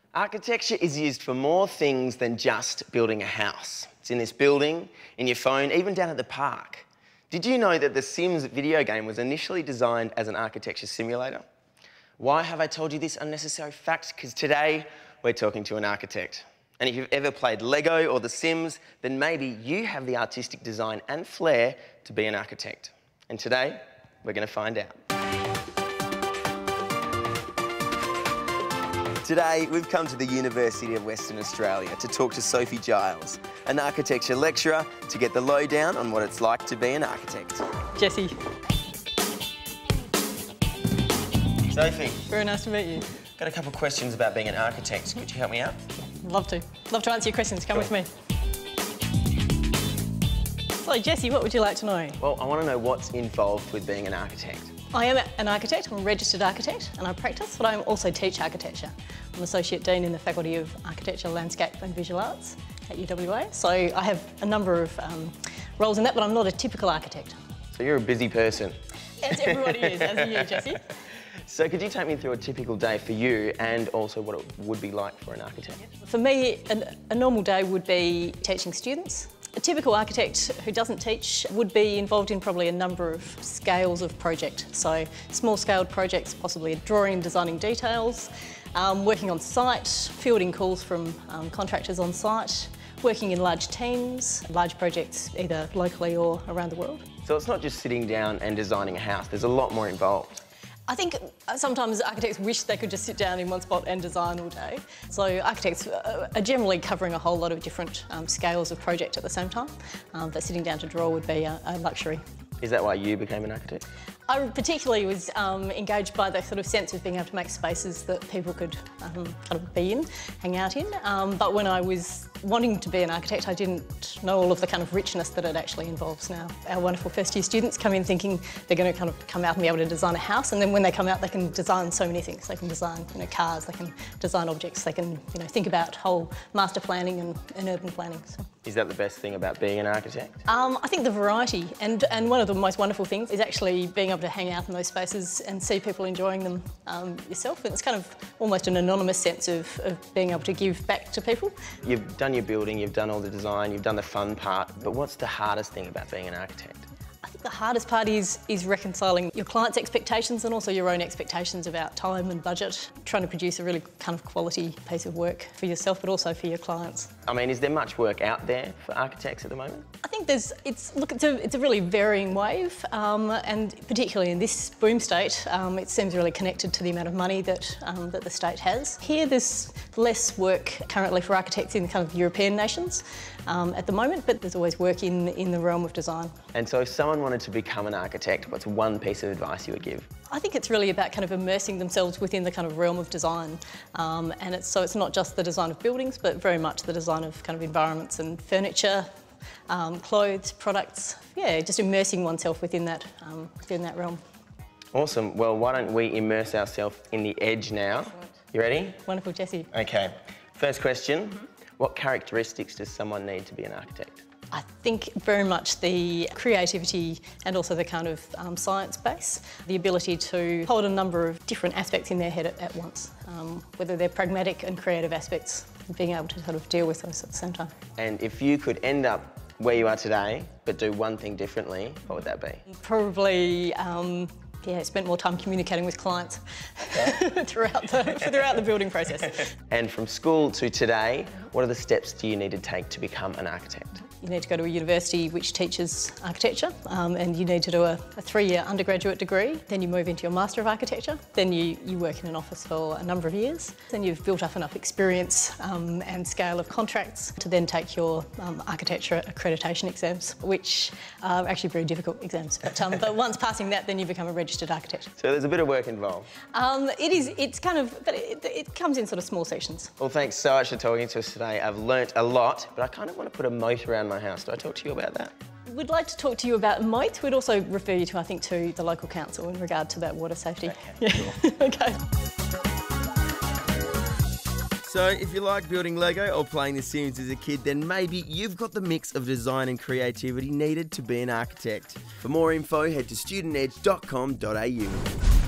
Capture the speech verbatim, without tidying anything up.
Architecture is used for more things than just building a house. It's in this building, in your phone, even down at the park. Did you know that the Sims video game was initially designed as an architecture simulator? Why have I told you this unnecessary fact? Because today we're talking to an architect. And if you've ever played Lego or The Sims, then maybe you have the artistic design and flair to be an architect. And today, we're going to find out. Today, we've come to the University of Western Australia to talk to Sophie Giles, an architecture lecturer, to get the lowdown on what it's like to be an architect. Jessie. Sophie. Very nice to meet you. Got a couple of questions about being an architect. Could you help me out? Love to. Love to answer your questions. Come cool. with me. So, Jessie, what would you like to know? Well, I want to know what's involved with being an architect. I am an architect, I'm a registered architect and I practice, but I also teach architecture. I'm Associate Dean in the Faculty of Architecture, Landscape and Visual Arts at U W A, so I have a number of um, roles in that, but I'm not a typical architect. So you're a busy person. As everybody is, as are you, Jessie. So could you take me through a typical day for you and also what it would be like for an architect? For me, an, a normal day would be teaching students. A typical architect who doesn't teach would be involved in probably a number of scales of project. So small-scaled projects, possibly drawing and designing details, um, working on site, fielding calls from um, contractors on site, working in large teams, large projects either locally or around the world. So it's not just sitting down and designing a house, there's a lot more involved. I think sometimes architects wish they could just sit down in one spot and design all day. So architects are generally covering a whole lot of different um, scales of project at the same time, um, but sitting down to draw would be a, a luxury. Is that why you became an architect? I particularly was um, engaged by the sort of sense of being able to make spaces that people could um, kind of be in, hang out in. Um, but when I was wanting to be an architect, I didn't know all of the kind of richness that it actually involves now. Our wonderful first year students come in thinking they're going to kind of come out and be able to design a house, and then when they come out they can design so many things. They can design, you know, cars, they can design objects, they can, you know, think about whole master planning and, and urban planning. So. Is that the best thing about being an architect? Um, I think the variety, and, and one of the most wonderful things is actually being able to hang out in those spaces and see people enjoying them um, yourself. And it's kind of almost an anonymous sense of, of being able to give back to people. You've done your building, you've done all the design, you've done the fun part, but what's the hardest thing about being an architect? I think the hardest part is, is reconciling your client's expectations and also your own expectations about time and budget, trying to produce a really kind of quality piece of work for yourself but also for your clients. I mean, is there much work out there for architects at the moment? I think there's, it's, look, it's a, it's a really varying wave, um, and particularly in this boom state, um, it seems really connected to the amount of money that, um, that the state has. Here there's less work currently for architects in the kind of European nations um, at the moment, but there's always work in, in the realm of design. And so if someone wanted to become an architect, what's one piece of advice you would give? I think it's really about kind of immersing themselves within the kind of realm of design, um, and it's, so it's not just the design of buildings, but very much the design of kind of environments and furniture, um, clothes, products. Yeah, just immersing oneself within that, um, within that realm. Awesome. Well, why don't we immerse ourselves in the edge now? Excellent. You ready? Wonderful, Jessie. Okay. First question. Mm-hmm. What characteristics does someone need to be an architect? I think very much the creativity and also the kind of um, science base, the ability to hold a number of different aspects in their head at, at once, um, whether they're pragmatic and creative aspects, being able to sort of deal with those at the same time. And if you could end up where you are today, but do one thing differently, what would that be? Probably, um, yeah, spent more time communicating with clients okay. throughout, the, throughout the building process. And from school to today, what are the steps do you need to take to become an architect? You need to go to a university which teaches architecture, um, and you need to do a, a three-year undergraduate degree. Then you move into your Master of Architecture. Then you, you work in an office for a number of years. Then you've built up enough experience um, and scale of contracts to then take your um, architecture accreditation exams, which are actually very difficult exams. But, um, but once passing that, then you become a registered architect. So there's a bit of work involved. Um, it is, it's kind of, but it, it comes in sort of small sections. Well, thanks so much for talking to us today. I've learnt a lot, but I kind of want to put a moat around my house. Do I talk to you about that? We'd like to talk to you about moats. We'd also refer you to, I think, to the local council in regard to that water safety. Okay, yeah. Sure. Okay. So if you like building Lego or playing The Sims as a kid, then maybe you've got the mix of design and creativity needed to be an architect. For more info, head to student edge dot com dot A U.